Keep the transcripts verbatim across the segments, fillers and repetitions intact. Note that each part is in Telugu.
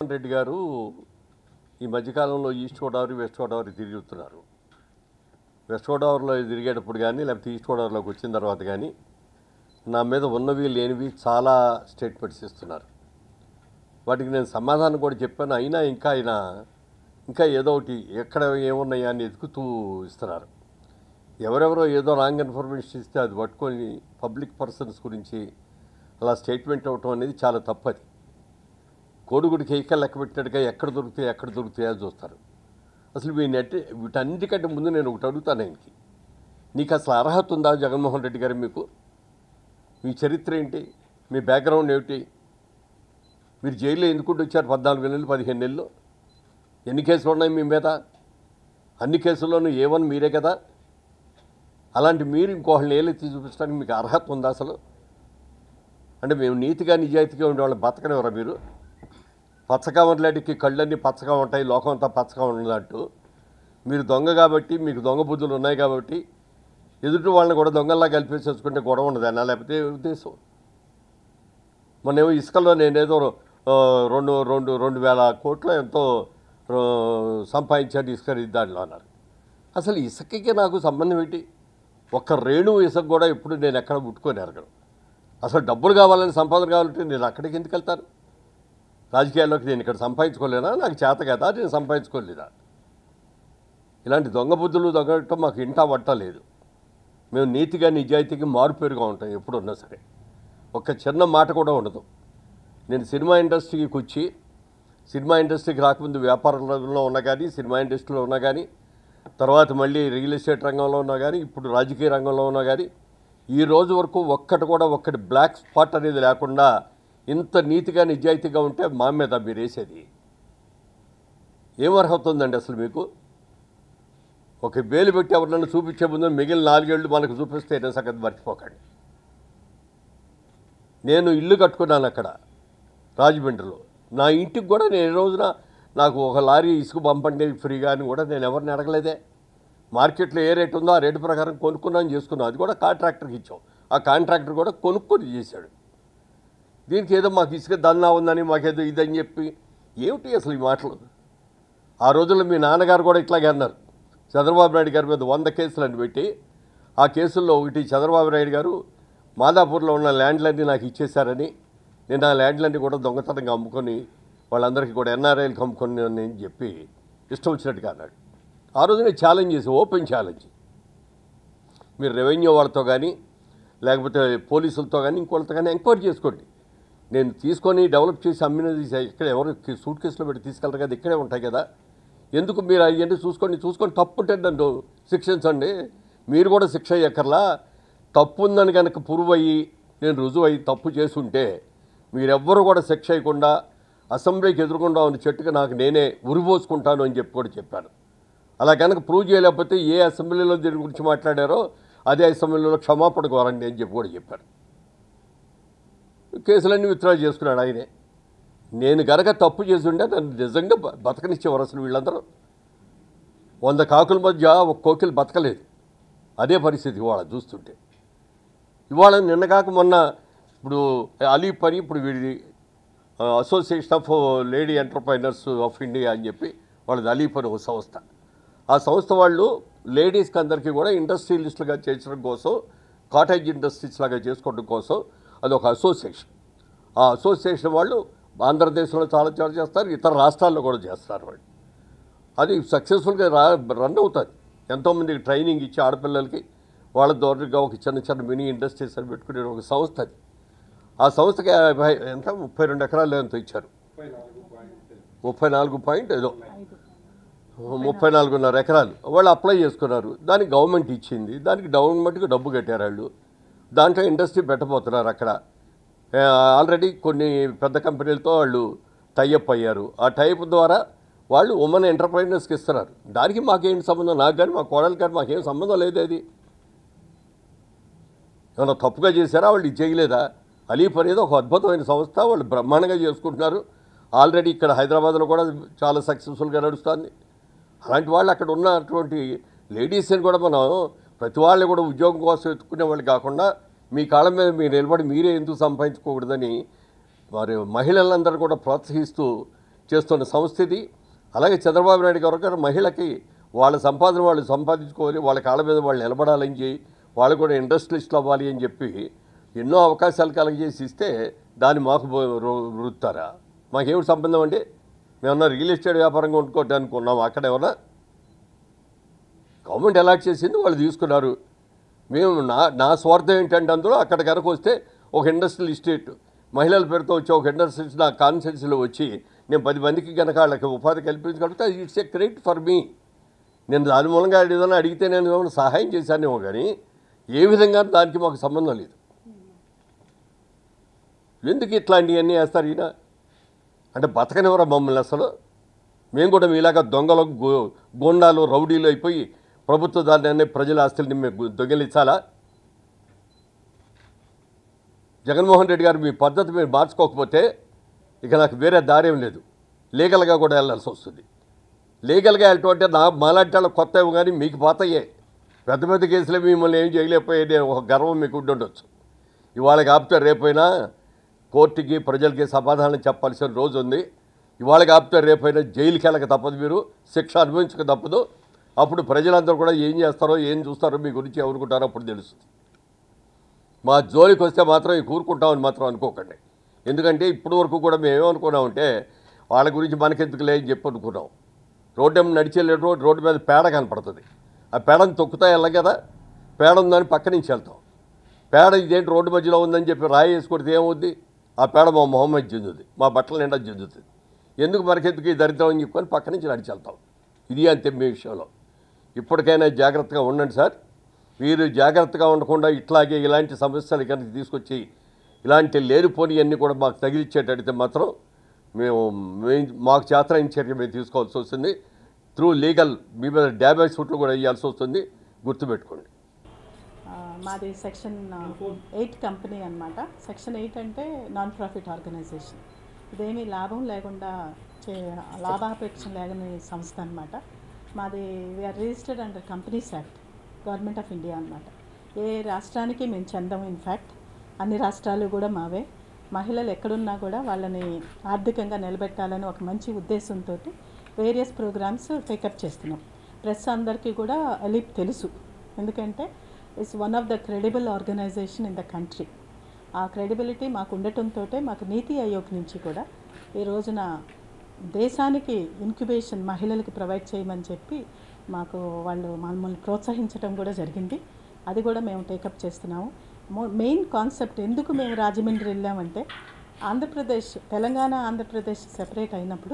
రెడ్డి గారు ఈ మధ్యకాలంలో ఈస్ట్ గోదావరి వెస్ట్ గోదావరి తిరుగుతున్నారు. వెస్ట్ గోదావరిలో తిరిగేటప్పుడు కానీ లేకపోతే ఈస్ట్ గోదావరిలోకి వచ్చిన తర్వాత కానీ నా మీద ఉన్నవి లేనివి చాలా స్టేట్మెంట్స్ ఇస్తున్నారు. వాటికి నేను సమాధానం కూడా చెప్పాను. అయినా ఇంకా ఆయన ఇంకా ఏదో ఒకటి ఎక్కడ ఏమున్నాయా అని ఎదుగుతూ ఇస్తున్నారు. ఎవరెవరో ఏదో రాంగ్ ఇన్ఫర్మేషన్ ఇస్తే అది పట్టుకొని పబ్లిక్ పర్సన్స్ గురించి అలా స్టేట్మెంట్ అవ్వటం అనేది చాలా తప్పది. కోడిగుడికి ఏక లెక్క పెట్టినట్టుగా ఎక్కడ దొరుకుతాయి ఎక్కడ దొరుకుతాయో చూస్తారు. అసలు మీ నెట్ వీటన్నిటికంటే ముందు నేను ఒకటి అడుగుతాను ఆయనకి, నీకు అసలు అర్హత ఉందా జగన్మోహన్ రెడ్డి గారు? మీకు మీ చరిత్ర ఏంటి? మీ బ్యాక్గ్రౌండ్ ఏమిటి? మీరు జైల్లో ఎందుకుంటూ వచ్చారు? పద్నాలుగు నెలలు పదిహేను నెలలు ఎన్ని కేసులు ఉన్నాయి మీ మీద? అన్ని కేసుల్లోనూ ఏ వన్ మీరే కదా. అలాంటి మీరు ఇంకోళ్ళని ఏలెత్తి చూపించడానికి మీకు అర్హత ఉందా అసలు? అంటే మేము నీతిగా నిజాయితీగా ఉండేవాళ్ళని బతకనివ్వరా మీరు? పచ్చగా ఉండలేటికి కళ్ళన్నీ పచ్చగా ఉంటాయి, లోకం అంతా పచ్చగా ఉండదంటూ మీరు దొంగ కాబట్టి, మీకు దొంగ బుద్ధులు ఉన్నాయి కాబట్టి ఎదుటి వాళ్ళని కూడా దొంగల్లా కలిపేసేసుకుంటే గొడవ ఉండదన్నా, లేకపోతే ఉద్దేశం? మొన్నేమో ఇసుకలో నేనేదో రెండు రెండు రెండు వేల కోట్లు ఎంతో సంపాదించాను ఇసుక దాంట్లో అన్నారు. అసలు ఇసుకకి నాకు సంబంధం ఏంటి? ఒక్క రేణు ఇసుక కూడా ఎప్పుడు నేను ఎక్కడ ముట్టుకొని ఎరగను. అసలు డబ్బులు కావాలని, సంపాదన కావాలంటే నేను అక్కడికి ఎందుకు వెళ్తాను? రాజకీయాల్లోకి నేను ఇక్కడ సంపాదించుకోలేనా? నాకు చేత కదా, నేను సంపాదించుకోలేదా? ఇలాంటి దొంగ బుద్ధులు దొంగటం మాకు ఇంటా పట్టలేదు. మేము నీతిగా నిజాయితీగా మారుపేరుగా ఉంటాం ఎప్పుడున్నా సరే. ఒక్క చిన్న మాట కూడా ఉండదు. నేను సినిమా ఇండస్ట్రీకి వచ్చి సినిమా ఇండస్ట్రీకి రాకముందు వ్యాపార రంగంలో ఉన్నా కానీ, సినిమా ఇండస్ట్రీలో ఉన్నా కానీ, తర్వాత మళ్ళీ రియల్ ఎస్టేట్ రంగంలో ఉన్నా కానీ, ఇప్పుడు రాజకీయ రంగంలో ఉన్నా కానీ, ఈ రోజు వరకు ఒక్కటి కూడా ఒక్కటి బ్లాక్ స్పాట్ అనేది లేకుండా ఇంత నీతిగా నిజాయితీగా ఉంటే మా మీద మీరు వేసేది ఏం అర్హత ఉందండి అసలు మీకు? ఒక బేలు పెట్టి ఎవరినైనా చూపించే ముందు మిగిలిన నాలుగేళ్లు మనకు చూపిస్తే ఏదైనా సంగతి మర్చిపోకండి. నేను ఇల్లు కట్టుకున్నాను అక్కడ రాజమండ్రిలో. నా ఇంటికి కూడా నేను ఈ రోజున నాకు ఒక లారీ ఇసుక పంపండి ఫ్రీగా అని కూడా నేను ఎవరిని అడగలేదే. మార్కెట్లో ఏ రేటు ఉందో ఆ రేటు ప్రకారం కొనుక్కున్నాను, చేసుకున్నాను. అది కూడా కాంట్రాక్టర్కి ఇచ్చాం. ఆ కాంట్రాక్టర్ కూడా కొనుక్కొని చేశాడు. దీనికి ఏదో మాకు ఇసుక దందా ఉందని, మాకేదో ఇదని చెప్పి ఏమిటి అసలు ఈ మాటలు? ఆ రోజుల్లో మీ నాన్నగారు కూడా ఇట్లాగే అన్నారు. చంద్రబాబు నాయుడు గారి మీద వంద కేసులు అని పెట్టి, ఆ కేసుల్లో ఒకటి చంద్రబాబు నాయుడు గారు మాదాపూర్లో ఉన్న ల్యాండ్లన్నీ నాకు ఇచ్చేశారని, నేను ఆ ల్యాండ్లన్నీ కూడా దొంగతనంగా అమ్ముకొని వాళ్ళందరికీ కూడా ఎన్ఆర్ఐలకు అమ్ముకొని అని చెప్పి ఇష్టం వచ్చినట్టుగా అన్నాడు. ఆ రోజునే ఛాలెంజ్ చేసి, ఓపెన్ ఛాలెంజ్, మీరు రెవెన్యూ వాళ్ళతో కానీ లేకపోతే పోలీసులతో కానీ ఇంకోళ్ళతో కానీ ఎంక్వైరీ చేసుకోండి. నేను తీసుకొని డెవలప్ చేసి అమ్మినది ఇక్కడ ఎవరు సూట్ కేసులో పెట్టి తీసుకెళ్ళరు కదా, ఇక్కడే ఉంటాయి కదా. ఎందుకు మీరు అవన్నీ చూసుకోండి, చూసుకొని తప్పు ఉంటే నన్ను శిక్షించండి. మీరు కూడా శిక్ష అయ్యక్కర్లా. తప్పు ఉందని కనుక ప్రూవ్ అయ్యి నేను రుజువు అయ్యి తప్పు చేసుంటే మీరెవ్వరూ కూడా శిక్ష అయ్యకుండా అసెంబ్లీకి ఎదురుకుండా ఉన్న చెట్టుగా నాకు నేనే ఉరిపోసుకుంటాను అని చెప్పి కూడా చెప్పాను. అలా కనుక ప్రూవ్ చేయలేకపోతే ఏ అసెంబ్లీలో దీని గురించి మాట్లాడారో అదే అసెంబ్లీలో క్షమాపణ కోరండి అని చెప్పి కూడా చెప్పారు. కేసులన్నీ విత్డ్రా చేసుకున్నాడు ఆయనే. నేను కనుక తప్పు చేస్తుంటే నన్ను నిజంగా బతకనిచ్చేవారు. అసలు వీళ్ళందరూ వంద కాకుల మధ్య ఒక కోకిలు బతకలేదు. అదే పరిస్థితి ఇవాళ చూస్తుంటే. ఇవాళ నిన్న కాక మొన్న ఇప్పుడు అలీ పని ఇప్పుడు వీడి association of lady entrepreneurs of India అని చెప్పి వాళ్ళది అలీ పని ఒక సంస్థ. ఆ సంస్థ వాళ్ళు లేడీస్కి అందరికీ కూడా ఇండస్ట్రియలిస్టులుగా చేర్చడం కోసం, కాటేజ్ ఇండస్ట్రీస్ లాగా చేసుకోవడం కోసం అది ఒక అసోసియేషన్. ఆ అసోసియేషన్ వాళ్ళు ఆంధ్రదేశంలో చాలా చాలా చేస్తారు, ఇతర రాష్ట్రాల్లో కూడా చేస్తారు వాళ్ళు. అది సక్సెస్ఫుల్గా రా రన్ అవుతుంది. ఎంతోమందికి ట్రైనింగ్ ఇచ్చి ఆడపిల్లలకి వాళ్ళ దూరంగా ఒక చిన్న చిన్న మినీ ఇండస్ట్రీస్ అని పెట్టుకునే ఒక సంస్థ అది. ఆ సంస్థకి ఎంత ముప్పై రెండు ఎకరాలు ఎంతో ఇచ్చారు, ముప్పై నాలుగు పాయింట్ ఏదో ముప్పై నాలుగున్నర ఎకరాలు వాళ్ళు అప్లై చేసుకున్నారు. దానికి గవర్నమెంట్ ఇచ్చింది. దానికి గవర్నమెంట్కి డబ్బు కట్టారు వాళ్ళు. దాంట్లో ఇండస్ట్రీ పెట్టబోతున్నారు అక్కడ. ఆల్రెడీ కొన్ని పెద్ద కంపెనీలతో వాళ్ళు టైఅప్ అయ్యారు. ఆ టైప్ ద్వారా వాళ్ళు ఉమెన్ ఎంటర్ప్రైనర్స్కి ఇస్తున్నారు. దానికి మాకేంటి సంబంధం? నాకు కానీ మా కోడలు కానీ మాకేం సంబంధం లేదు. అది ఏమన్నా తప్పుగా చేశారా? వాళ్ళు ఇది చేయలేదా? అలీఫ్ అనేది ఒక అద్భుతమైన సంస్థ. వాళ్ళు బ్రహ్మాండంగా చేసుకుంటున్నారు. ఆల్రెడీ ఇక్కడ హైదరాబాద్లో కూడా చాలా సక్సెస్ఫుల్గా నడుస్తుంది. అలాంటి వాళ్ళు అక్కడ ఉన్నటువంటి లేడీస్ని కూడా మనం ప్రతి వాళ్ళు కూడా ఉద్యోగం కోసం ఎత్తుకునే వాళ్ళు కాకుండా మీ కాళ్ళ మీద మీరు నిలబడి మీరే ఎందుకు సంపాదించుకోకూడదని వారి మహిళలందరూ కూడా ప్రోత్సహిస్తూ చేస్తున్న సంస్థ ఇది. అలాగే చంద్రబాబు నాయుడు గారు గారు మహిళకి వాళ్ళ సంపాదన వాళ్ళు సంపాదించుకోవాలి, వాళ్ళ కాళ్ళ మీద వాళ్ళు నిలబడాలని చెప్పి వాళ్ళు కూడా ఇండస్ట్రియలిస్టులు అవ్వాలి అని చెప్పి ఎన్నో అవకాశాలు కలగజేసి ఇస్తే దాన్ని మాకు వృత్తారా? మాకేమిటి సంబంధం అండి? మేమన్నా రియల్ ఎస్టేట్ వ్యాపారంగా వండుకోవడానికి ఉన్నాం. అక్కడ ఏమన్నా గవర్నమెంట్ అలాట్ చేసింది, వాళ్ళు తీసుకున్నారు. మేము నా నా స్వార్థం ఏంటంటే అందులో అక్కడ కనుక వస్తే ఒక ఇండస్ట్రియల్ ఎస్టేట్ మహిళల పేరుతో వచ్చి ఒక ఇండస్ట్రీస్ నా కాన్స్టిట్యూన్సీలో వచ్చి నేను పది మందికి కనుక వాళ్ళకి ఉపాధి కల్పించగలిగితే it's a credit for me. నేను దాని మూలంగా ఏదైనా అడిగితే నేను ఏమైనా సహాయం చేశానేమో కానీ ఏ విధంగా దానికి మాకు సంబంధం లేదు. ఎందుకు ఇట్లాంటివన్నీ వేస్తారు ఈయన? అంటే బతకనివరా మమ్మల్ని అసలు? మేము కూడా మీలాగా దొంగలు గో గోండాలు రౌడీలు అయిపోయి ప్రభుత్వ దాన్ని ప్రజల ఆస్తుల్ని మేము దొంగిలించాలా? జగన్మోహన్ రెడ్డి గారు మీ పద్ధతి మీరు మార్చుకోకపోతే ఇక నాకు వేరే దారేం లేదు. లీగల్గా కూడా వెళ్ళాల్సి వస్తుంది. లీగల్గా వెళ్ళటంటే నా మాలాంటి వాళ్ళకి కొత్త ఏమో కానీ మీకు పోతాయే. పెద్ద పెద్ద కేసులే మిమ్మల్ని ఏం చేయలేకపోయే ఒక గర్వం మీకు ఉండొచ్చు. ఇవాళ కాపితే రేపైనా కోర్టుకి ప్రజలకి సమాధానం చెప్పాల్సిన రోజు ఉంది. ఇవాళ కాపితే రేపైనా జైలుకి వెళ్ళక తప్పదు, మీరు శిక్ష అనుభవించక తప్పదు. అప్పుడు ప్రజలందరూ కూడా ఏం చేస్తారో ఏం చూస్తారో మీ గురించి ఎవరుకుంటారో అప్పుడు తెలుస్తుంది. మా జోలికి వస్తే మాత్రం ఈ కూరుకుంటామని మాత్రం అనుకోకండి. ఎందుకంటే ఇప్పటి వరకు కూడా మేము ఏమనుకున్నామంటే వాళ్ళ గురించి మనకెందుకులే అని చెప్పి అనుకున్నాం. రోడ్డు ఏమో నడిచే రోడ్డు రోడ్డు మీద పేడ కనపడుతుంది. ఆ పేడను తొక్కుతా వెళ్ళం కదా, పేడ ఉందని పక్క నుంచి వెళ్తాం. పేడ ఇదేంటి రోడ్డు మధ్యలో ఉందని చెప్పి రాయి వేసి కొడితే ఏమవుద్ది? ఆ పేడ మా మొహం మీద చెందుతుంది, మా బట్టల నిండా చెందుతుంది. ఎందుకు మనకెందుకు ఈ దరిద్రం అని చెప్పుకొని పక్క నుంచి నడిచి వెళ్తాం. ఇది అంతే మీ విషయంలో. ఇప్పటికైనా జాగ్రత్తగా ఉండండి సార్. మీరు జాగ్రత్తగా ఉండకుండా ఇట్లాగే ఇలాంటి సమస్యలు కనుక తీసుకొచ్చి ఇలాంటి లేనిపోని అన్నీ కూడా మాకు తగిలిచ్చేటట్టయితే మాత్రం మేము మాకు చేతనైన చర్య మేము తీసుకోవాల్సి వస్తుంది. త్రూ లీగల్ మీ మీద డ్యామేజ్ సూట్లు కూడా వేయాల్సి వస్తుంది, గుర్తుపెట్టుకోండి. మాది సెక్షన్ ఎయిట్ కంపెనీ అనమాట. సెక్షన్ ఎయిట్ అంటే నాన్ ప్రాఫిట్ ఆర్గనైజేషన్. ఇదేమీ లాభం లేకుండా చే లాభాపేక్ష లేని సంస్థ అనమాట. మాది we are registered under companies act, government of India అనమాట. ఏ రాష్ట్రానికి మేము చెందము. ఇన్ఫ్యాక్ట్ అన్ని రాష్ట్రాలు కూడా మావే. మహిళలు ఎక్కడున్నా కూడా వాళ్ళని ఆర్థికంగా నిలబెట్టాలని ఒక మంచి ఉద్దేశంతో వేరియస్ ప్రోగ్రామ్స్ టేకప్ చేస్తున్నాం. ప్రెస్ అందరికీ కూడా ఎలిప్ తెలుసు, ఎందుకంటే it's one of the credible organisation in the country. ఆ క్రెడిబిలిటీ మాకు ఉండటంతో మాకు నీతి ఆయోగ్ నుంచి కూడా ఈ రోజున దేశానికి ఇంక్యుబేషన్ మహిళలకు ప్రొవైడ్ చేయమని చెప్పి మాకు వాళ్ళు మమ్మల్ని ప్రోత్సహించడం కూడా జరిగింది. అది కూడా మేము టేకప్ చేస్తున్నాము. మెయిన్ కాన్సెప్ట్ ఎందుకు మేము రాజమండ్రి వెళ్ళామంటే, ఆంధ్రప్రదేశ్ తెలంగాణ ఆంధ్రప్రదేశ్ సెపరేట్ అయినప్పుడు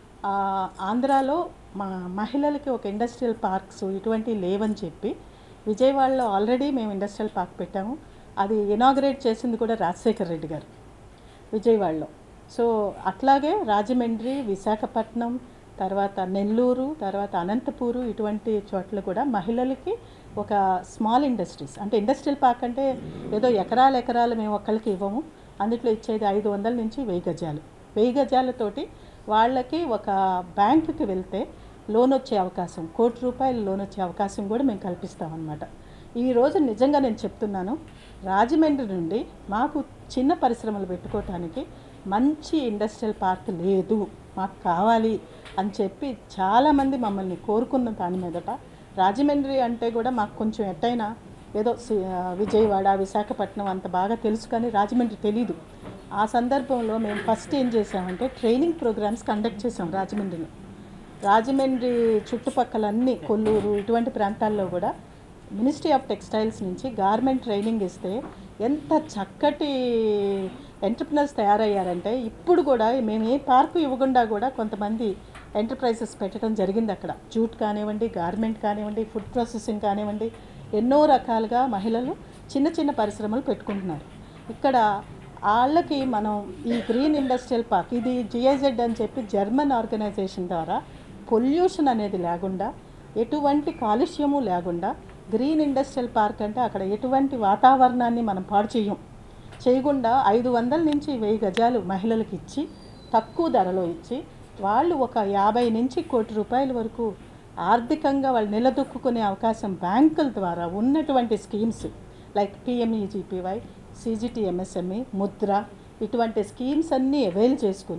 ఆంధ్రాలో మా మహిళలకి ఒక ఇండస్ట్రియల్ పార్క్స్ ఇటువంటివి లేవని చెప్పి విజయవాడలో ఆల్రెడీ మేము ఇండస్ట్రియల్ పార్క్ పెట్టాము. అది ఇనాగ్రేట్ చేసింది కూడా రాజశేఖర్ రెడ్డి గారు విజయవాడలో. సో అట్లాగే రాజమండ్రి, విశాఖపట్నం, తర్వాత నెల్లూరు, తర్వాత అనంతపూరు ఇటువంటి చోట్ల కూడా మహిళలకి ఒక స్మాల్ ఇండస్ట్రీస్, అంటే ఇండస్ట్రియల్ పార్క్ అంటే ఏదో ఎకరాలు ఎకరాలు మేము ఒక్కరికి ఇవ్వము. అందులో ఇచ్చేది ఐదు వందల నుంచి వెయ్యి గజాలు. వెయ్యి గజాలతోటి వాళ్ళకి ఒక బ్యాంకుకి వెళ్తే లోన్ వచ్చే అవకాశం, కోటి రూపాయలు లోన్ వచ్చే అవకాశం కూడా మేము కల్పిస్తామన్నమాట. ఈరోజు నిజంగా నేను చెప్తున్నాను, రాజమండ్రి నుండి మాకు చిన్న పరిశ్రమలు పెట్టుకోవటానికి మంచి ఇండస్ట్రియల్ పార్క్ లేదు, మాకు కావాలి అని చెప్పి చాలామంది మమ్మల్ని కోరుకున్న దాని మీదట. రాజమండ్రి అంటే కూడా మాకు కొంచెం ఎట్టయినా ఏదో విజయవాడ, విశాఖపట్నం అంత బాగా తెలుసు, కానీ రాజమండ్రి తెలీదు. ఆ సందర్భంలో మేము ఫస్ట్ ఏం చేసామంటే ట్రైనింగ్ ప్రోగ్రామ్స్ కండక్ట్ చేసాం రాజమండ్రిలో. రాజమండ్రి చుట్టుపక్కలన్నీ కొల్లూరు ఇటువంటి ప్రాంతాల్లో కూడా మినిస్ట్రీ ఆఫ్ టెక్స్టైల్స్ నుంచి గార్మెంట్ ట్రైనింగ్ ఇస్తే ఎంత చక్కటి ఎంటర్ప్రినర్స్ తయారయ్యారంటే, ఇప్పుడు కూడా మేము ఏ పార్కు ఇవ్వకుండా కూడా కొంతమంది ఎంటర్ప్రైజెస్ పెట్టడం జరిగింది అక్కడ. జూట్ కానివ్వండి, గార్మెంట్ కానివ్వండి, ఫుడ్ ప్రాసెసింగ్ కానివ్వండి, ఎన్నో రకాలుగా మహిళలు చిన్న చిన్న పరిశ్రమలు పెట్టుకుంటున్నారు. ఇక్కడ వాళ్ళకి మనం ఈ గ్రీన్ ఇండస్ట్రియల్ పార్క్, ఇది జిఐజెడ్ అని చెప్పి జర్మన్ ఆర్గనైజేషన్ ద్వారా పొల్యూషన్ అనేది లేకుండా, ఎటువంటి కాలుష్యము లేకుండా గ్రీన్ ఇండస్ట్రియల్ పార్క్ అంటే అక్కడ ఎటువంటి వాతావరణాన్ని మనం పాడు చేయం చేయకుండా ఐదు వందల నుంచి వెయ్యి గజాలు మహిళలకు ఇచ్చి తక్కువ ధరలో ఇచ్చి వాళ్ళు ఒక యాభై నుంచి కోటి రూపాయల వరకు ఆర్థికంగా వాళ్ళు నిలదొక్కునే అవకాశం బ్యాంకుల ద్వారా ఉన్నటువంటి స్కీమ్స్ లైక్ పిఎంఈజీపీవై, సిజిటిఎంఎస్ఎంఈ, ముద్ర ఇటువంటి స్కీమ్స్ అన్నీ అవైల్ చేసుకుని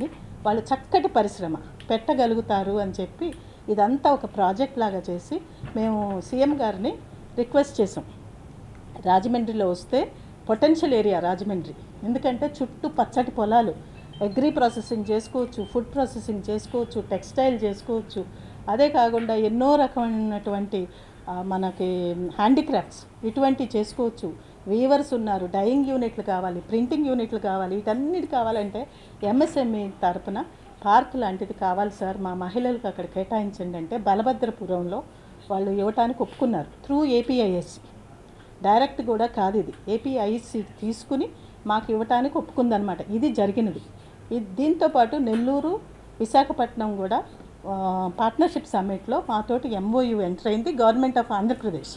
వాళ్ళు చక్కటి పరిశ్రమ పెట్టగలుగుతారు అని చెప్పి ఇదంతా ఒక ప్రాజెక్ట్ లాగా చేసి మేము సీఎం గారిని రిక్వెస్ట్ చేసాం. రాజమండ్రిలో వస్తే పొటెన్షియల్ ఏరియా రాజమండ్రి, ఎందుకంటే చుట్టూ పచ్చటి పొలాలు, అగ్రి ప్రాసెసింగ్ చేసుకోవచ్చు, ఫుడ్ ప్రాసెసింగ్ చేసుకోవచ్చు, టెక్స్టైల్ చేసుకోవచ్చు, అదే కాకుండా ఎన్నో రకమైనటువంటి మనకి హ్యాండీక్రాఫ్ట్స్ ఇటువంటివి చేసుకోవచ్చు. వీవర్స్ ఉన్నారు, డైయింగ్ యూనిట్లు కావాలి, ప్రింటింగ్ యూనిట్లు కావాలి, వీటన్నిటి కావాలంటే ఎంఎస్ఎంఈ తరపున పార్క్ లాంటిది కావాలి సార్, మా మహిళలకు అక్కడ కేటాయించండి అంటే బలభద్రపురంలో వాళ్ళు ఇవ్వటానికి ఒప్పుకున్నారు. త్రూ ఏపీఐఎస్సి, డైరెక్ట్ కూడా కాదు ఇది, ఏపీఐసి తీసుకుని మాకు ఇవ్వటానికి ఒప్పుకుందనమాట. ఇది జరిగినది. ఇది దీంతోపాటు నెల్లూరు, విశాఖపట్నం కూడా పార్ట్నర్షిప్ సమ్మిట్లో మాతోటి ఎంఓయూ ఎంటర్ అయింది గవర్నమెంట్ ఆఫ్ ఆంధ్రప్రదేశ్.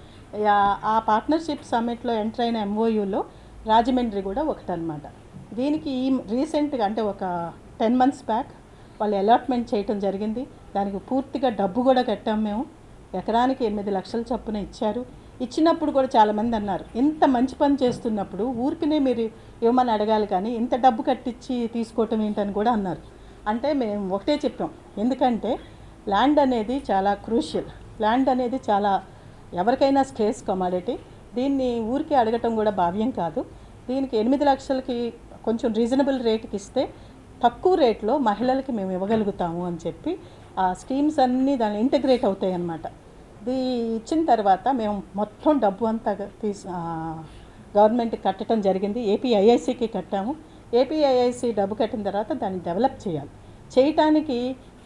ఆ పార్ట్నర్షిప్ సమ్మిట్లో ఎంటర్ అయిన ఎంఓయూలో రాజమండ్రి కూడా ఒకటనమాట. దీనికి ఈ రీసెంట్గా అంటే ఒక టెన్ మంత్స్ బ్యాక్ వాళ్ళు అలాట్మెంట్ చేయటం జరిగింది. దానికి పూర్తిగా డబ్బు కూడా కట్టాము మేము. ఎకరానికి ఎనిమిది లక్షల చొప్పున ఇచ్చారు. ఇచ్చినప్పుడు కూడా చాలామంది అన్నారు, ఇంత మంచి పని చేస్తున్నప్పుడు ఊరికినే మీరు ఇవ్వమని అడగాలి కానీ ఇంత డబ్బు కట్టించి తీసుకోవటం ఏంటని కూడా అన్నారు. అంటే మేము ఒకటే చెప్పాం, ఎందుకంటే ల్యాండ్ అనేది చాలా క్రూషియల్, ల్యాండ్ అనేది చాలా ఎవరికైనా స్కేర్స్ కమాడిటీ. దీన్ని ఊరికి అడగటం కూడా భావ్యం కాదు. దీనికి ఎనిమిది లక్షలకి కొంచెం రీజనబుల్ రేటుకి ఇస్తే తక్కువ రేట్లో మహిళలకి మేము ఇవ్వగలుగుతాము అని చెప్పి ఆ స్కీమ్స్ అన్నీ దాన్ని ఇంటిగ్రేట్ అవుతాయి అన్నమాట. ఇది ఇచ్చిన తర్వాత మేము మొత్తం డబ్బు అంతా తీసి గవర్నమెంట్కి కట్టడం జరిగింది. ఏపీఐఐసికి కట్టాము. ఏపీఐఐసి డబ్బు కట్టిన తర్వాత దాన్ని డెవలప్ చేయాలి. చేయటానికి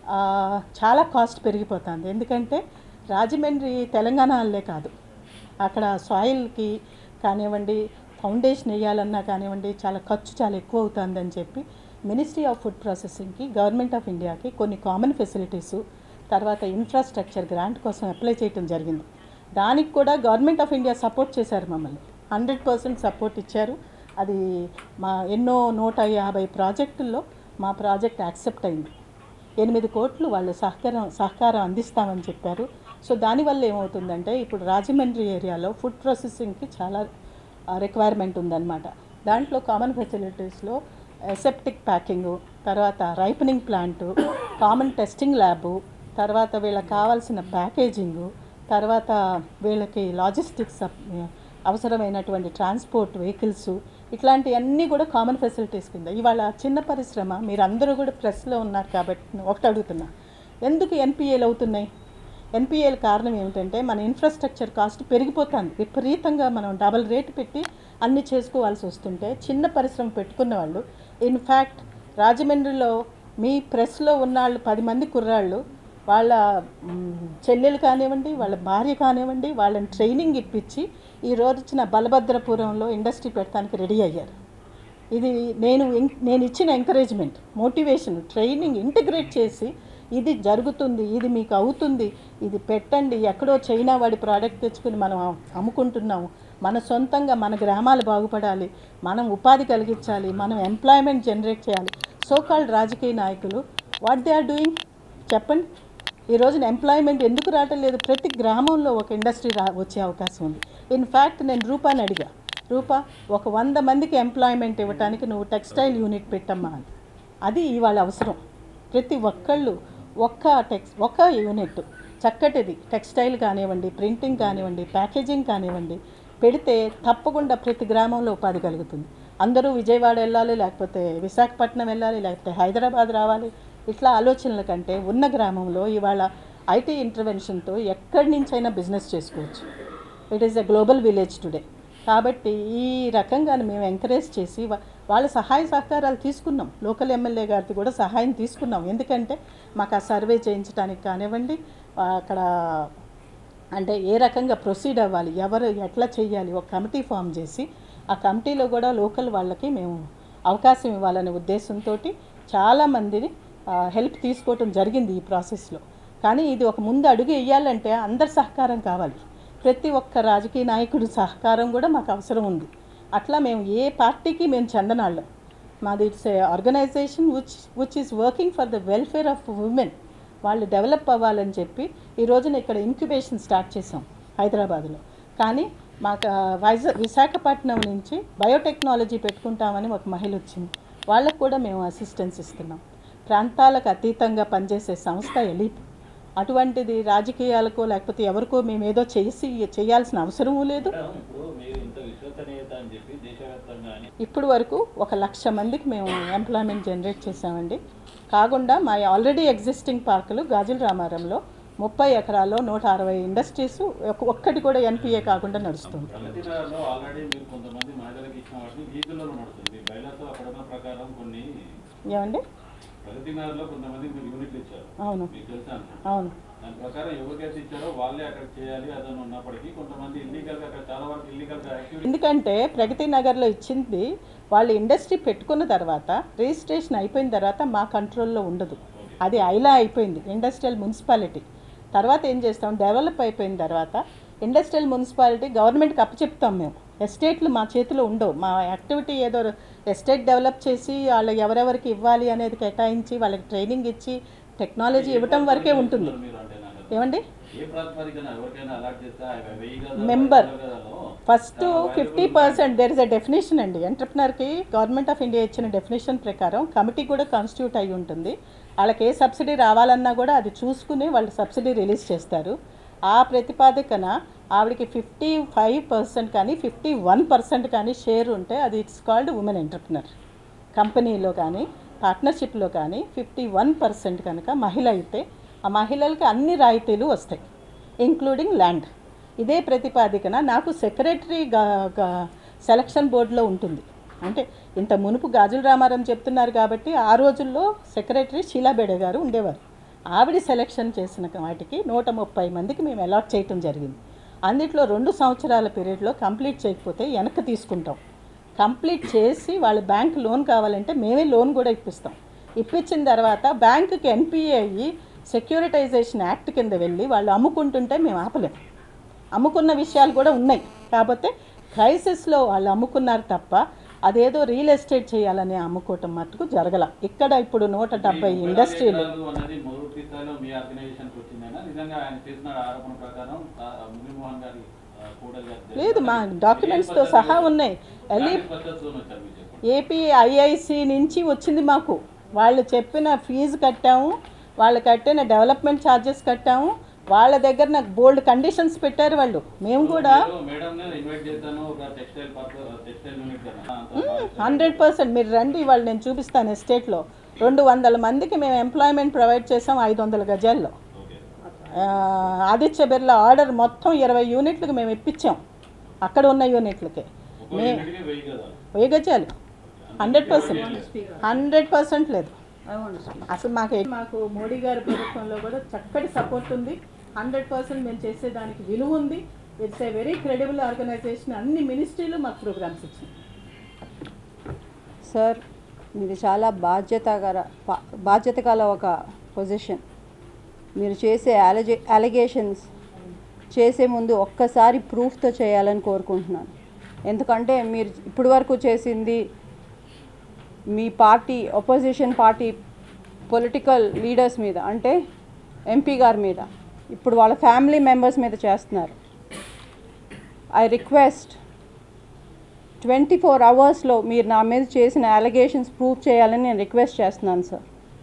చాలా కాస్ట్ పెరిగిపోతుంది. ఎందుకంటే రాజమండ్రి తెలంగాణ వాళ్ళే కాదు, అక్కడ సాయిల్కి కానివ్వండి, ఫౌండేషన్ వేయాలన్నా కానివ్వండి, చాలా ఖర్చు చాలా ఎక్కువ అవుతుందని చెప్పి మినిస్ట్రీ ఆఫ్ ఫుడ్ ప్రాసెసింగ్కి, గవర్నమెంట్ ఆఫ్ ఇండియాకి కొన్ని కామన్ ఫెసిలిటీసు, తర్వాత ఇన్ఫ్రాస్ట్రక్చర్ గ్రాంట్ కోసం అప్లై చేయడం జరిగింది. దానికి కూడా గవర్నమెంట్ ఆఫ్ ఇండియా సపోర్ట్ చేశారు మమ్మల్ని, హండ్రెడ్ పర్సెంట్ సపోర్ట్ ఇచ్చారు. అది మా ఎన్నో నూట యాభై ప్రాజెక్టుల్లో మా ప్రాజెక్ట్ యాక్సెప్ట్ అయింది. ఎనిమిది కోట్లు వాళ్ళు సహకారం సహకారం అందిస్తామని చెప్పారు. సో దానివల్ల ఏమవుతుందంటే ఇప్పుడు రాజమండ్రి ఏరియాలో ఫుడ్ ప్రాసెసింగ్కి చాలా రిక్వైర్మెంట్ ఉందన్నమాట. దాంట్లో కామన్ ఫెసిలిటీస్లో అసెప్టిక్ ప్యాకింగు, తర్వాత ripening plant, common testing lab, తర్వాత వీళ్ళకి కావాల్సిన ప్యాకేజింగు, తర్వాత వీళ్ళకి లాజిస్టిక్స్ అవసరమైనటువంటి ట్రాన్స్పోర్ట్ వెహికల్స్, ఇట్లాంటివన్నీ కూడా కామన్ ఫెసిలిటీస్ కింద. ఇవాళ చిన్న పరిశ్రమ, మీరు అందరూ కూడా ప్రెస్లో ఉన్నారు కాబట్టి ఒకటి అడుగుతున్నా, ఎందుకు ఎన్పిఏలు అవుతున్నాయి? ఎన్పిఏల కారణం ఏమిటంటే మన ఇన్ఫ్రాస్ట్రక్చర్ కాస్ట్ పెరిగిపోతుంది విపరీతంగా. మనం డబల్ రేటు పెట్టి అన్నీ చేసుకోవాల్సి వస్తుంటే చిన్న పరిశ్రమ పెట్టుకున్న వాళ్ళు, ఇన్ఫ్యాక్ట్ రాజమండ్రిలో మీ ప్రెస్లో ఉన్నవాళ్ళు పది మంది కుర్రాళ్ళు వాళ్ళ చెల్లెలు కానివ్వండి, వాళ్ళ భార్య కానివ్వండి, వాళ్ళని ట్రైనింగ్ ఇప్పించి ఈ రోజు వచ్చిన బలభద్రపురంలో ఇండస్ట్రీ పెట్టడానికి రెడీ అయ్యారు. ఇది నేను నేను ఇచ్చిన ఎంకరేజ్మెంట్, మోటివేషన్, ట్రైనింగ్ ఇంటిగ్రేట్ చేసి ఇది జరుగుతుంది, ఇది మీకు అవుతుంది, ఇది పెట్టండి, ఎక్కడో చైనా వాడి ప్రోడక్ట్ తెచ్చుకుని మనం అమ్ముకుంటున్నాము, మన సొంతంగా మన గ్రామాలు బాగుపడాలి, మనం ఉపాధి కలిగించాలి, మనం ఎంప్లాయ్మెంట్ జనరేట్ చేయాలి. సో కాల్డ్ రాజకీయ నాయకులు వాట్ దే ఆర్ డూయింగ్ చెప్పండి. ఈ రోజున ఎంప్లాయ్మెంట్ ఎందుకు రావటం లేదు? ప్రతి గ్రామంలో ఒక ఇండస్ట్రీ రా వచ్చే అవకాశం ఉంది. ఇన్ఫ్యాక్ట్ నేను రూపాని అడిగా, రూపా ఒక వంద మందికి ఎంప్లాయ్మెంట్ ఇవ్వడానికి నువ్వు టెక్స్టైల్ యూనిట్ పెట్టమ్మా అని. అది ఇవాళ అవసరం. ప్రతి ఒక్కళ్ళు ఒక్క టెక్స్ ఒక్క యూనిట్ చక్కటిది టెక్స్టైల్ కానివ్వండి, ప్రింటింగ్ కానివ్వండి, ప్యాకేజింగ్ కానివ్వండి పెడితే తప్పకుండా ప్రతి గ్రామంలో ఉపాధి కలుగుతుంది. అందరూ విజయవాడ వెళ్ళాలి, లేకపోతే విశాఖపట్నం వెళ్ళాలి, లేకపోతే హైదరాబాద్ రావాలి, ఇట్లా ఆలోచనల కంటే ఉన్న గ్రామంలో ఇవాళ ఐటీ ఇంటర్వెన్షన్తో ఎక్కడి నుంచైనా బిజినెస్ చేసుకోవచ్చు. It is a global village today. కాబట్టి ఈ రకంగా మేము ఎంకరేజ్ చేసి వాళ్ళ సహాయ సహకారాలు తీసుకున్నాం. లోకల్ ఎమ్మెల్యే గారిది కూడా సహాయం తీసుకున్నాం. ఎందుకంటే మాకు ఆ సర్వే చేయించడానికి కానివ్వండి, అక్కడ అంటే ఏ రకంగా ప్రొసీడ్ అవ్వాలి, ఎవరు ఎట్లా చేయాలి, ఒక కమిటీ ఫామ్ చేసి ఆ కమిటీలో కూడా లోకల్ వాళ్ళకి మేము అవకాశం ఇవ్వాలనే ఉద్దేశంతో చాలామందిని హెల్ప్ తీసుకోవటం జరిగింది ఈ ప్రాసెస్లో. కానీ ఇది ఒక ముందు అడుగు వేయాలంటే అందరి సహకారం కావాలి. ప్రతి ఒక్క రాజకీయ నాయకుడి సహకారం కూడా మాకు అవసరం ఉంది. అట్లా మేము ఏ పార్టీకి మేము చెందనాళ్ళం. మాది it's a organisation which which is working for the welfare of women. వాళ్ళు డెవలప్ అవ్వాలని చెప్పి ఈ రోజున ఇక్కడ ఇంక్యుబేషన్ స్టార్ట్ చేసాం హైదరాబాద్లో. కానీ మాకు వైజాగ్ విశాఖపట్నం నుంచి బయోటెక్నాలజీ పెట్టుకుంటామని ఒక మహిళ వచ్చింది, వాళ్ళకు కూడా మేము అసిస్టెన్స్ ఇస్తున్నాం. ప్రాంతాలకు అతీతంగా పనిచేసే సంస్థ ఎలీప్. అటువంటిది రాజకీయాలకో లేకపోతే ఎవరికో మేము ఏదో చేసి చేయాల్సిన అవసరమూ లేదు. ఇప్పుడు వరకు ఒక లక్ష మందికి మేము ఎంప్లాయ్మెంట్ జనరేట్ చేసామండి. కాకుండా మా ఆల్రెడీ ఎగ్జిస్టింగ్ పార్కులు గాజుల రామారంలో ముప్పై ఎకరాల్లో నూట అరవై ఇండస్ట్రీస్ ఒక్కటి కూడా ఎన్పిఏ కాకుండా నడుస్తుంది. ఏమండి? అవును అవును ఎందుకంటే ప్రగతి నగర్లో ఇచ్చింది వాళ్ళు ఇండస్ట్రీ పెట్టుకున్న తర్వాత రిజిస్ట్రేషన్ అయిపోయిన తర్వాత మా కంట్రోల్లో ఉండదు. అది ఐలా అయిపోయింది ఇండస్ట్రియల్ మున్సిపాలిటీ. తర్వాత ఏం చేస్తాం, డెవలప్ అయిపోయిన తర్వాత ఇండస్ట్రియల్ మున్సిపాలిటీ గవర్నమెంట్కి అప్పచెప్తాం మేము. ఎస్టేట్లు మా చేతిలో ఉండవు. మా యాక్టివిటీ ఏదో ఎస్టేట్ డెవలప్ చేసి వాళ్ళు ఎవరెవరికి ఇవ్వాలి అనేది కేటాయించి వాళ్ళకి ట్రైనింగ్ ఇచ్చి టెక్నాలజీ ఇవ్వటం వరకే ఉంటుంది. ఏమండి? Member first fifty percent there is a definition అండి. ఎంటర్ప్రినర్కి గవర్నమెంట్ ఆఫ్ ఇండియా ఇచ్చిన డెఫినేషన్ ప్రకారం కమిటీ కూడా కాన్స్టిట్యూట్ అయి ఉంటుంది. వాళ్ళకి ఏ సబ్సిడీ రావాలన్నా కూడా అది చూసుకుని వాళ్ళు సబ్సిడీ రిలీజ్ చేస్తారు. ఆ ప్రతిపాదికన ఆవిడకి ఫిఫ్టీ ఫైవ్ పర్సెంట్ కానీ ఫిఫ్టీ వన్ పర్సెంట్ కానీ షేర్ ఉంటే అది ఇట్స్ కాల్డ్ ఉమెన్ ఎంటర్ప్రినర్. కంపెనీలో కానీ పార్ట్నర్షిప్లో కానీ ఫిఫ్టీ వన్ పర్సెంట్ కనుక మహిళ అయితే ఆ మహిళలకి అన్ని రాయితీలు వస్తాయి, ఇంక్లూడింగ్ ల్యాండ్. ఇదే ప్రతిపాదికన నాకు సెక్రటరీ సెలక్షన్ బోర్డులో ఉంటుంది. అంటే ఇంత మునుపు గాజుల రామారం చెప్తున్నారు కాబట్టి ఆ రోజుల్లో సెక్రటరీ షీలాబేడే గారు ఉండేవారు. ఆవిడ సెలెక్షన్ చేసిన వాటికి నూట ముప్పై మందికి మేము అలాట్ చేయటం జరిగింది. అందుట్లో రెండు సంవత్సరాల పీరియడ్లో కంప్లీట్ చేయకపోతే వెనక్కి తీసుకుంటాం. కంప్లీట్ చేసి వాళ్ళు బ్యాంక్ లోన్ కావాలంటే మేమే లోన్ కూడా ఇప్పిస్తాం. ఇప్పించిన తర్వాత బ్యాంకుకి ఎన్పిఏ అయ్యి సెక్యూరిటైజేషన్ యాక్ట్ కింద వెళ్ళి వాళ్ళు అమ్ముకుంటుంటే మేము ఆపలేం. అమ్ముకున్న విషయాలు కూడా ఉన్నాయి. కాకపోతే క్రైసిస్లో వాళ్ళు అమ్ముకున్నారు తప్ప అదేదో రియల్ ఎస్టేట్ చేయాలని అమ్ముకోవటం మటుకు జరగల. ఇక్కడ ఇప్పుడు నూట డెబ్బై ఇండస్ట్రీలు లేదు, మా డాక్యుమెంట్స్తో సహా ఉన్నాయి. ఏపీ ఐఐసి నుంచి వచ్చింది మాకు. వాళ్ళు చెప్పిన ఫీజు కట్టాము, వాళ్ళు కట్టిన డెవలప్మెంట్ ఛార్జెస్ కట్టాము. వాళ్ళ దగ్గర నాకు బోల్డ్ కండిషన్స్ పెట్టారు వాళ్ళు. మేము కూడా హండ్రెడ్ పర్సెంట్ మీరు రండి, వాళ్ళు నేను చూపిస్తాను. ఎస్టేట్లో రెండు వందల మందికి మేము ఎంప్లాయ్మెంట్ ప్రొవైడ్ చేసాం ఐదు వందల గజాల్లో. ఆదిత్య బిర్లా ఆర్డర్ మొత్తం ఇరవై యూనిట్లకు మేము ఇప్పించాం. అక్కడ ఉన్న యూనిట్లకి మే వెయ్యి గజాలు హండ్రెడ్ పర్సెంట్ హండ్రెడ్ పర్సెంట్ లేదు అసలు. మాకు మాకు మోడీ గారి ప్రభుత్వంలో కూడా చక్కటి సపోర్ట్ ఉంది. హండ్రెడ్ పర్సెంట్ మేము చేసేదానికి విలువ ఉంది. It's a very credible organisation. అన్ని మినిస్ట్రీలు మాకు ప్రోగ్రామ్స్ ఇచ్చింది. సార్, మీది చాలా బాధ్యతగల బాధ్యత గల ఒక పొజిషన్. మీరు చేసే అలజే అలిగేషన్స్ చేసే ముందు ఒక్కసారి ప్రూఫ్తో చేయాలని కోరుకుంటున్నాను. ఎందుకంటే మీరు ఇప్పటి వరకు చేసింది మీ party opposition party political leaders మీద, అంటే ఎంపీ గారి మీద, ఇప్పుడు వాళ్ళ ఫ్యామిలీ మెంబర్స్ మీద చేస్తున్నారు. ఐ రిక్వెస్ట్ ట్వంటీ ఫోర్ అవర్స్లో మీరు నా మీద చేసిన అలిగేషన్స్ ప్రూవ్ చేయాలని నేను రిక్వెస్ట్ చేస్తున్నాను సార్.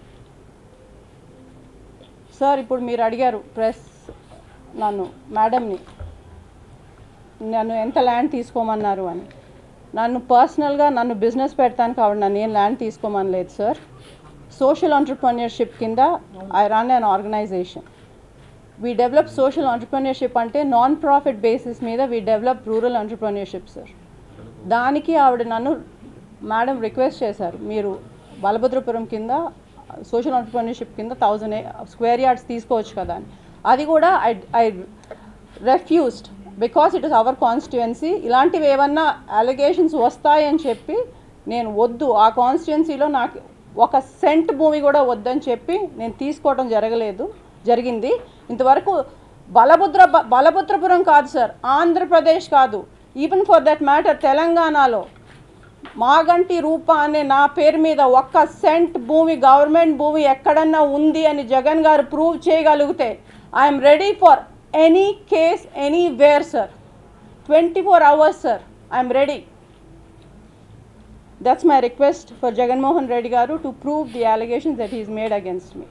సార్, ఇప్పుడు మీరు అడిగారు ప్రెస్ నన్ను మేడంని నన్ను ఎంత ల్యాండ్ తీసుకోమన్నారు అని. నన్ను పర్సనల్గా నన్ను బిజినెస్ పెడతాను కాబట్టి నన్ను ఏం ల్యాండ్ తీసుకోమని లేదు సార్. సోషల్ ఎంటర్‌ప్రెన్యూర్‌షిప్ కింద I run an organisation. We develop social entrepreneurship అంటే నాన్ ప్రాఫిట్ బేసిస్ మీద we develop rural entrepreneurship sir. దానికి ఆవిడ నన్ను మేడం రిక్వెస్ట్ చేశారు, మీరు బలభద్రపురం కింద సోషల్ ఎంటర్‌ప్రెన్యూర్‌షిప్ కింద థౌజండ్ స్క్వేర్ యార్డ్స్ తీసుకోవచ్చు కదా అని. అది కూడా I I refused because it is our constituency. ఇలాంటివి ఏమన్నా అలిగేషన్స్ వస్తాయని చెప్పి నేను వద్దు, ఆ కాన్స్టిట్యుయెన్సీలో నాకు ఒక సెంట్ భూమి కూడా వద్దని చెప్పి నేను తీసుకోవడం జరగలేదు జరిగింది ఇంతవరకు. బలభద్ర బలభద్రపురం కాదు సార్, ఆంధ్రప్రదేశ్ కాదు, ఈవెన్ ఫర్ దట్ మ్యాటర్ తెలంగాణలో మాగంటి రూప అనే నా పేరు మీద ఒక్క సెంట్ భూమి గవర్నమెంట్ భూమి ఎక్కడన్నా ఉంది అని జగన్ గారు ప్రూవ్ చేయగలిగితే I'm ready for any case anywhere sir. Twenty four hours sir, I'm ready. that's my request for Jagan Mohan Reddy garu to prove the allegations that he has made against me.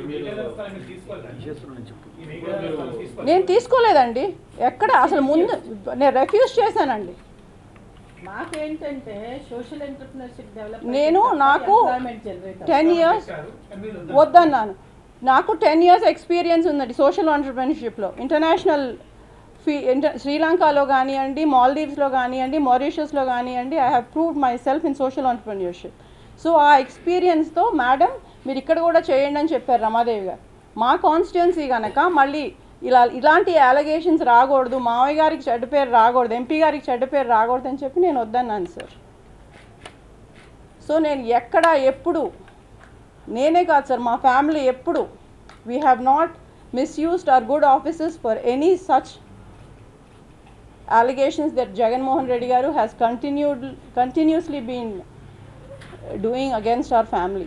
నేను తీసుకోలేదండి ఎక్కడ అసలు ముందు నేను రిఫ్యూజ్ చేశానండి. మాకేంటంటే సోషల్ ఎంటర్‌ప్రెన్యూర్‌షిప్ డెవలప్‌మెంట్ నేను నాకు టెన్ ఇయర్స్ వద్దన్నాను. నాకు టెన్ ఇయర్స్ ఎక్స్పీరియన్స్ ఉందండి సోషల్ ఎంటర్‌ప్రెన్యూర్‌షిప్లో. ఇంటర్నేషనల్ ఫీ ఇంటర్ శ్రీలంకలో కానివ్వండి, మాల్దీవ్స్లో కానివ్వండి, మారిషియస్లో కానివ్వండి, I have proved myself in social entrepreneurship. So ఆ ఎక్స్పీరియన్స్తో మేడం మీరు ఇక్కడ కూడా చేయండి అని చెప్పారు రమాదేవి గారు. మా కాన్స్టిట్యున్సీ కనుక మళ్ళీ ఇలా ఇలాంటి అలిగేషన్స్ రాకూడదు, మావయ్య గారికి చెడ్డ పేరు రాకూడదు, ఎంపీ గారికి చెడ్డ పేరు రాకూడదు అని చెప్పి నేను వద్దన్నాను సార్. సో నేను ఎక్కడ ఎప్పుడు నేనే కాదు సార్ మా ఫ్యామిలీ ఎప్పుడు we have not misused our good offices for any such allegations that Jagan Mohan Reddy garu has continued continuously been doing against our family.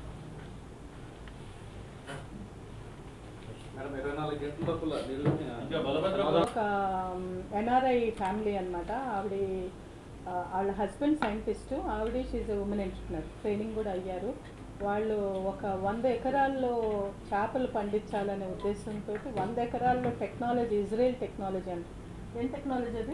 ఒక ఎన్ఆర్ఐ ఫ్యామిలీ అనమాట. ఆవిడ వాళ్ళ హస్బెండ్ సైంటిస్టు, ఆవిడ షీజ్ ఉమెన్ ఎంటర్‌ప్రెన్యూర్, ట్రైనింగ్ కూడా అయ్యారు. వాళ్ళు ఒక వంద ఎకరాల్లో చేపలు పండించాలనే ఉద్దేశంతో వంద ఎకరాల్లో టెక్నాలజీ ఇజ్రాయెల్ టెక్నాలజీ అంటే ఏం టెక్నాలజీ అది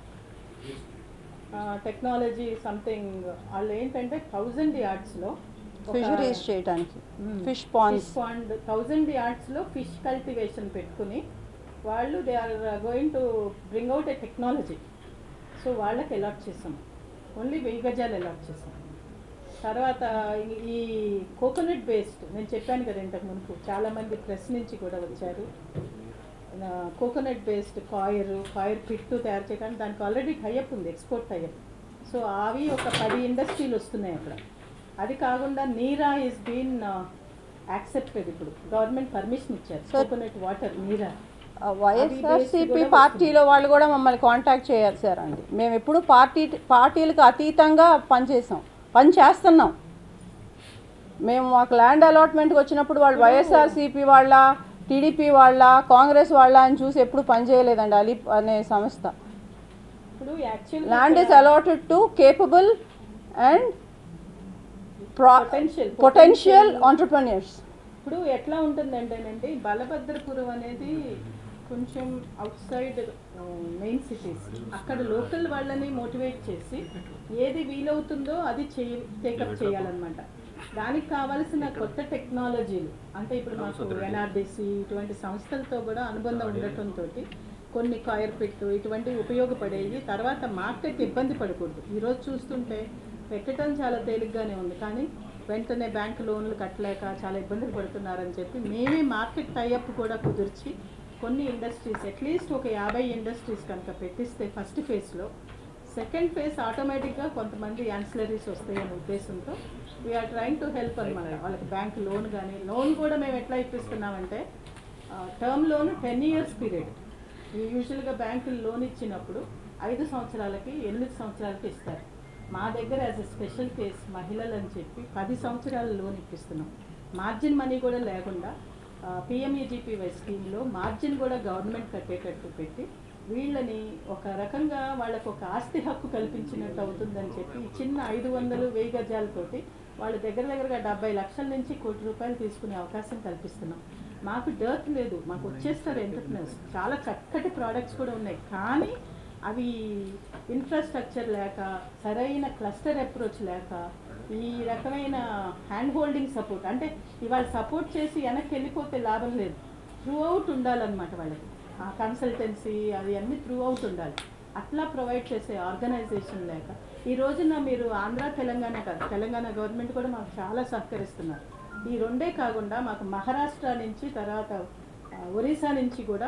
టెక్నాలజీ సంథింగ్ వాళ్ళు ఏంటంటే థౌజండ్ యార్డ్స్లో ఫిషరీస్ చేయడానికి ఫిష్ పాండ్స్ పాండ్ థౌజండ్ యార్డ్స్లో ఫిష్ కల్టివేషన్ పెట్టుకుని వాళ్ళు they are going to bring out a technology. So వాళ్ళకి అలాట్ చేసాం, ఓన్లీ వెయ్యి గజాలు అలాట్ చేసాం. తర్వాత ఈ కోకోనట్ బేస్డ్ నేను చెప్పాను కదా ఇంతకు మునుపు, చాలామంది ప్రెస్ నుంచి కూడా వచ్చారు. Coconut based coir coir pith తయారు చేయడానికి దానికి ఆల్రెడీ టైఅప్ ఉంది, ఎక్స్పోర్ట్ టైఅప్. సో అవి ఒక పది ఇండస్ట్రీలు వస్తున్నాయి అక్కడ. అది కాకుండా నీరా ఈజ్ బీన్ యాక్సెప్టెడ్, ఇప్పుడు గవర్నమెంట్ పర్మిషన్ ఇచ్చారు కోకోనట్ వాటర్ నీరా. వైఎస్ఆర్సీపీ పార్టీలో వాళ్ళు కూడా మమ్మల్ని కాంటాక్ట్ చేశారండి. మేము ఎప్పుడు పార్టీ పార్టీలకు అతీతంగా పనిచేసాం, పని చేస్తున్నాం. మేము మాకు ల్యాండ్ అలాట్మెంట్కి వచ్చినప్పుడు వాళ్ళు వైఎస్ఆర్సీపీ వాళ్ళ, టీడీపీ వాళ్ళ, కాంగ్రెస్ వాళ్ళ అని చూసి ఎప్పుడు పనిచేయలేదండి. అలీ అనే సంస్థ ఇప్పుడు actual land is allotted to capable and potential potential entrepreneurs. ఇప్పుడు ఎట్లా ఉంటుందంటేనండి, బలభద్రపురం అనేది కొంచెం అవుట్ సైడ్ మెయిన్ సిటీస్, అక్కడ లోకల్ వాళ్ళని మోటివేట్ చేసి ఏది వీలవుతుందో అది చేయ టేకప్ చేయాలన్నమాట. దానికి కావాల్సిన కొత్త టెక్నాలజీలు అంటే ఇప్పుడు మాకు ఎన్ఆర్డిసి ఇటువంటి సంస్థలతో కూడా అనుబంధం ఉండటంతో కొన్ని కాయర్ పెట్టు ఇటువంటివి ఉపయోగపడేవి. తర్వాత మార్కెట్ ఇబ్బంది పడకూడదు. ఈరోజు చూస్తుంటే పెట్టడం చాలా తేలిగ్గానే ఉంది, కానీ వెంటనే బ్యాంక్ లోన్లు కట్టలేక చాలా ఇబ్బందులు పడుతున్నారని చెప్పి మేమే మార్కెట్ టైఅప్ కూడా కుదిర్చి కొన్ని ఇండస్ట్రీస్ అట్లీస్ట్ ఒక యాభై ఇండస్ట్రీస్ కనుక పెట్టిస్తే ఫస్ట్ ఫేజ్లో, సెకండ్ ఫేజ్ ఆటోమేటిక్గా కొంతమంది యాన్సిలరీస్ వస్తాయనే ఉద్దేశంతో వీఆర్ ట్రైంగ్ టు హెల్ప్ అనమాట. వాళ్ళకి బ్యాంక్ లోన్ కానీ లోన్ కూడా మేము ఎట్లా ఇప్పిస్తున్నామంటే term loan ten years period. యూజువల్గా బ్యాంకులు లోన్ ఇచ్చినప్పుడు ఐదు సంవత్సరాలకి ఎనిమిది సంవత్సరాలకి ఇస్తారు. మా దగ్గర యాజ్ ఎ స్పెషల్ కేస్ మహిళలు అని చెప్పి పది సంవత్సరాల లోన్ ఇప్పిస్తున్నాం. మార్జిన్ మనీ కూడా లేకుండా పిఎంఈజీపీవై స్కీమ్లో మార్జిన్ కూడా గవర్నమెంట్ కట్టేటట్టు పెట్టి వీళ్ళని ఒక రకంగా వాళ్ళకు ఒక ఆస్తి హక్కు కల్పించినట్టు అవుతుందని చెప్పి చిన్న ఐదు వందలు వెయ్యి గజాలతోటి వాళ్ళ దగ్గర దగ్గరగా డెబ్బై లక్షల నుంచి కోటి రూపాయలు తీసుకునే అవకాశం కల్పిస్తున్నాం. మాకు డర్త్ లేదు, మాకు వచ్చేస్తారు ఎంటర్‌ప్రెన్యూర్స్, చాలా చక్కటి ప్రోడక్ట్స్ కూడా ఉన్నాయి. కానీ అవి ఇన్ఫ్రాస్ట్రక్చర్ లేక, సరైన క్లస్టర్ అప్రోచ్ లేక, ఈ రకమైన హ్యాండ్ హోల్డింగ్ సపోర్ట్ అంటే ఇవాళ సపోర్ట్ చేసి వెనక్కి వెళ్ళిపోతే లాభం లేదు, త్రూ అవుట్ ఉండాలన్నమాట. వాళ్ళకి ఆ కన్సల్టెన్సీ అది అన్నీ త్రూ అవుట్ ఉండాలి. అట్లా ప్రొవైడ్ చేసే ఆర్గనైజేషన్ లేక ఈ రోజున మీరు ఆంధ్ర తెలంగాణ కాదు, తెలంగాణ గవర్నమెంట్ కూడా మాకు చాలా సహకరిస్తున్నారు. ఈ రెండే కాకుండా మాకు మహారాష్ట్ర నుంచి తర్వాత ఒరిస్సా నుంచి కూడా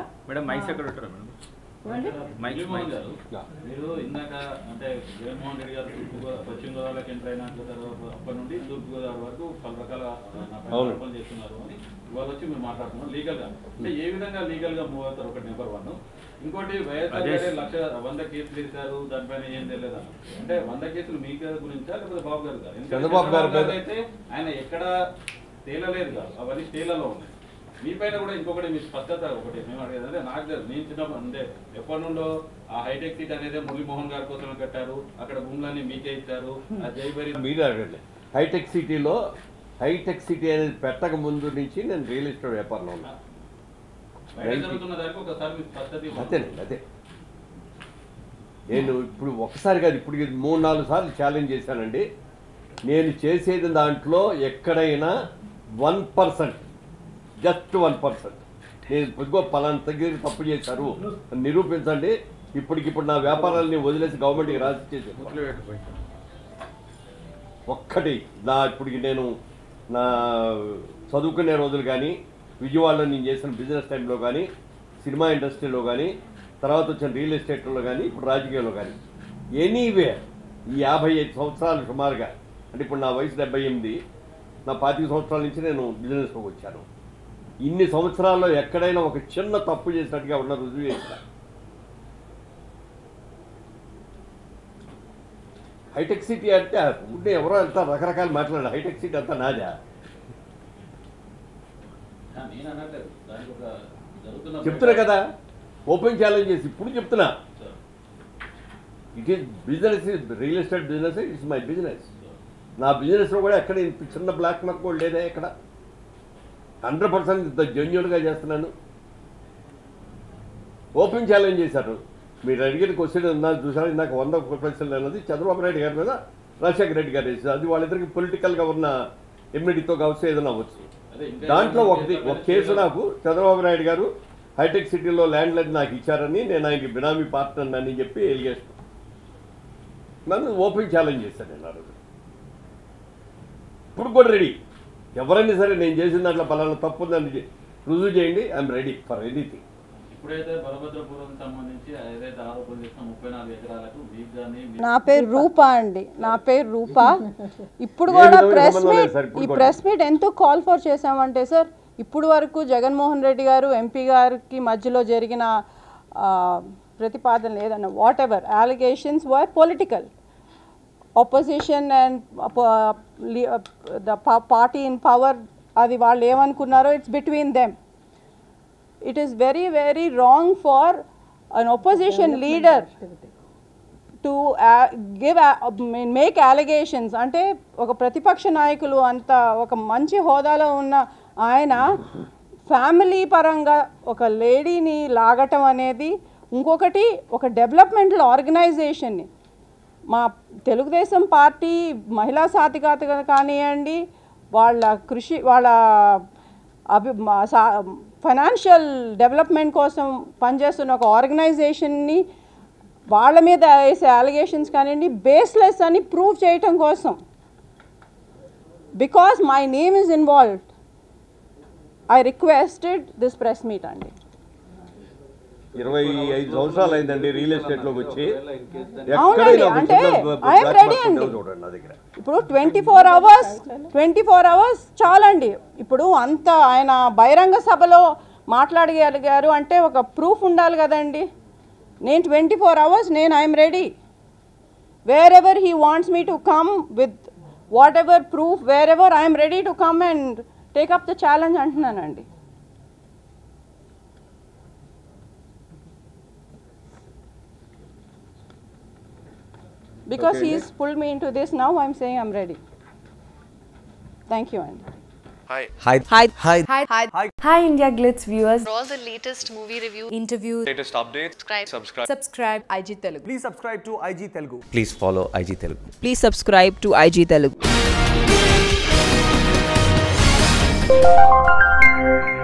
మీరు ఇందాక అంటే జగన్మోహన్ రెడ్డి గారు పశ్చిమ గోదావరికి ఎంటర్ అయిన అప్పటి నుండి తూర్పు గోదావరి వరకు పలు రకాల పనులు చేస్తున్నారు అని ఇవాళ వచ్చి మీరు మాట్లాడుతున్నారు లీగల్ గా. అంటే ఏ విధంగా లీగల్ గా మూవ్ అవుతారు ఒకటి నెంబర్ వన్. ఇంకోటి వైఎస్ఆర్ గారు లక్ష వంద కేసులు ఇస్తారు, దానిపైన ఏం తెలియదా అంటే వంద కేసులు మీ గురించా లేకపోతే బాబు గారు గారు? ఎందుకంటే అయితే ఆయన ఎక్కడ తేలలేదు కాదు, అవన్నీ స్టేలలో ఉన్నాయి. మీ పైన కూడా ఇంకొకటి మీ స్పష్టత ఒకటి మేము అడిగేది అంటే నాకు తెలుసు నేను చిన్నప్పుడు అంటే ఎప్పటి నుండో ఆ హైటెక్ సిటీ అనేది మురళీమోహన్ గారి కోసమే కట్టారు, అక్కడ భూములన్నీ మీకే ఇచ్చారు, ఆ జైబరి మీరు అడగండి. హైటెక్ సిటీలో హైటెక్ సిటీ అనేది పెట్టక ముందు నుంచి నేను రియల్ ఎస్టేట్ వ్యాపారంలో ఉన్నాను. జరుగుతున్న దానికి ఒకసారి మీ స్పష్టత ఇవ్వండి. అదేనండి అదే నేను ఇప్పుడు ఒకసారి కాదు ఇప్పుడు ఇది మూడు నాలుగు సార్లు ఛాలెంజ్ చేశానండి. నేను చేసేది దాంట్లో ఎక్కడైనా one percent just one percent నేను ఇదిగో పలానా దగ్గర తప్పు చేశారు అని నిరూపించండి. ఇప్పటికిప్పుడు నా వ్యాపారాలని వదిలేసి గవర్నమెంట్కి రాసి చేసేది ఒక్కటి. నా ఇప్పటికి నేను నా చదువుకునే రోజులు కానీ విజయవాడలో నేను చేసిన బిజినెస్ టైంలో కానీ సినిమా ఇండస్ట్రీలో కానీ తర్వాత వచ్చిన రియల్ ఎస్టేట్లో కానీ ఇప్పుడు రాజకీయాల్లో కానీ ఎనీవే ఈ యాభై ఐదు సంవత్సరాలు సుమారుగా అంటే ఇప్పుడు నా వయసు డెబ్బై ఎనిమిది నా పాతిక సంవత్సరాల నుంచి నేను బిజినెస్లోకి వచ్చాను. ఇన్ని సంవత్సరాల్లో ఎక్కడైనా ఒక చిన్న తప్పు చేసినట్టుగా ఉన్న రుజువు చేసిన హైటెక్ సిటీ అంటే ఉంటే ఎవరో అంతా రకరకాలు మాట్లాడారు. హైటెక్ సిటీ అంతా నాదా నేను అనట్లేదు, దానికి ఒక జరుగుతున్న చెప్తున్నా కదా, ఓపెన్ ఛాలెంజ్ చేసి ఇప్పుడు చెప్తున్నా. It is business, real estate business, it's my business. నా బిజినెస్లో కూడా ఎక్కడ ఇంత చిన్న బ్లాక్ మార్క్ కూడా లేదా, ఎక్కడ హండ్రెడ్ పర్సెంట్ ఇంత జెన్యున్గా చేస్తున్నాను. ఓపెన్ ఛాలెంజ్ చేశారు. మీరు అడిగిన క్వశ్చన్ ఇందాక చూసారు, ఇందాక వంద క్వశ్చన్లు అన్నది చంద్రబాబు నాయుడు గారి మీద రాజశేఖర రెడ్డి గారు వేసారు. అది వాళ్ళిద్దరికి పొలిటికల్గా ఉన్న ఎమ్యూనిటీతో కావచ్చు ఏదైనా అవ్వచ్చు. దాంట్లో ఒకటి ఒక కేసు నాకు చంద్రబాబు నాయుడు గారు హైటెక్ సిటీలో ల్యాండ్ లైన్ నాకు ఇచ్చారని నేను ఆయనకి బినామీ పార్ట్నర్ అని చెప్పి ఎలిగేషన్ నన్ను ఓపెన్ ఛాలెంజ్ చేశాను నేను ఆ రోజు. ఇప్పుడు కూడా రెడీ, ఎవరైనా సరే నేను చేసిన దాంట్లో పలానా తప్పు ఉందని రుజువు చేయండి, ఐఎమ్ రెడీ ఫర్ ఎనీథింగ్. ఇప్పుడైతే బలభద్రపురం సంబంధించి ఏదైతే ఆరోపణ చేసిన ముప్పై నాలుగు ఎకరాలకు మీకు కానీ నా పేరు రూపా అండి, నా పేరు రూపా. ఇప్పుడు కూడా ప్రెస్ మీట్ ఈ ప్రెస్ మీట్ ఎందుకు కాల్ ఫర్ చేశామంటే సార్, ఇప్పుడు వరకు జగన్మోహన్ రెడ్డి గారు ఎంపీ గారికి మధ్యలో జరిగిన ప్రతిపాదన లేదన్న whatever allegations were political. Opposition and the party in power అది వాళ్ళు ఏమనుకున్నారో it's between them. It is very very wrong for an opposition leader to uh, give uh, make allegations. అంటే ఒక ప్రతిపక్ష నాయకులు అంత ఒక మంచి హోదాలో ఉన్న ఆయన ఫ్యామిలీ పరంగా ఒక లేడీని లాగటం అనేది, ఇంకొకటి ఒక డెవలప్మెంటల్ ఆర్గనైజేషన్ని మా తెలుగుదేశం పార్టీ మహిళా సాధికారత కానివ్వండి, వాళ్ళ కృషి వాళ్ళ అభి ఫైనాన్షియల్ డెవలప్మెంట్ కోసం పనిచేస్తున్న ఒక ఆర్గనైజేషన్ని వాళ్ళ మీద వేసే అలిగేషన్స్ కానివ్వండి బేస్లెస్ అని ప్రూవ్ చేయటం కోసం, because my name is involved, I requested this press meet అండి. ఇరవై ఐదు సంవత్సరాలు అయిందండి రియల్ ఎస్టేట్లోకి వచ్చి. అవునండి, అంటే ఐఎమ్ రెడీ అండి. ఇప్పుడు twenty four hours twenty four hours చాలండి. ఇప్పుడు అంత ఆయన బహిరంగ సభలో మాట్లాడగలిగారు అంటే ఒక ప్రూఫ్ ఉండాలి కదండి. నేను ట్వంటీ ఫోర్ అవర్స్ నేను I'm ready. Wherever he wants me to come with whatever proof, wherever I'm ready to come and take up the challenge అంటున్నానండి. Because okay, he's pulled me into this now, I'm saying I'm ready. Thank you, Andy. Hi. Hi. Hi. Hi. Hi. Hi. Hi. Hi, India Glitz viewers. For all the latest movie reviews, interviews, Latest updates. subscribe. Subscribe. subscribe I G Telugu. Please subscribe to I G Telugu. Please follow I G Telugu. Please subscribe to I G Telugu.